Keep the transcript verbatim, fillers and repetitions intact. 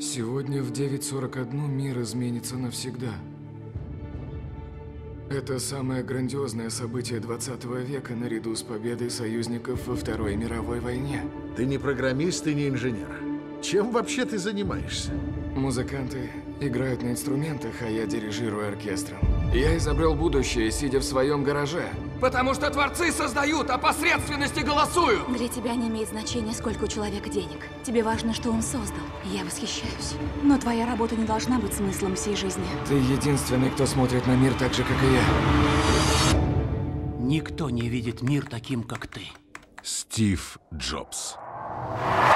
Сегодня в девять сорок один мир изменится навсегда. Это самое грандиозное событие двадцатого века наряду с победой союзников во Второй мировой войне. Ты не программист и не инженер. Чем вообще ты занимаешься? Музыканты играют на инструментах, а я дирижирую оркестром. Я изобрел будущее, сидя в своем гараже. Потому что творцы создают, а посредственности голосуют! Для тебя не имеет значения, сколько у человека денег. Тебе важно, что он создал. Я восхищаюсь. Но твоя работа не должна быть смыслом всей жизни. Ты единственный, кто смотрит на мир так же, как и я. Никто не видит мир таким, как ты. Стив Джобс.